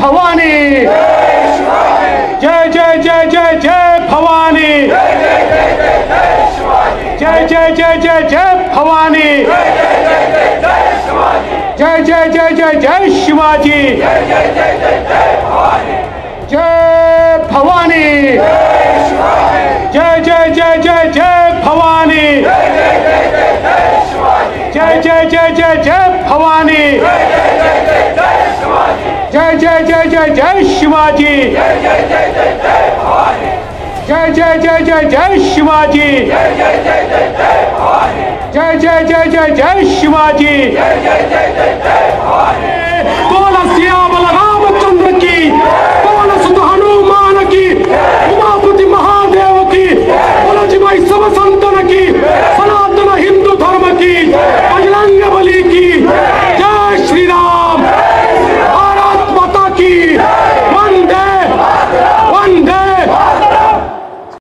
भवानी जय जय जय जय जय भवानी जय जय जय जय जय भवानी जय जय जय जय जय शिवाजी जय भवानी जय जय जय जय जय भवानी जय जय जय जय जय भवानी जय जय जय जय जय शिवाजी जय जय जय जय जय शिवाजी जय जय जय जय जय शिवाजी बोला सिया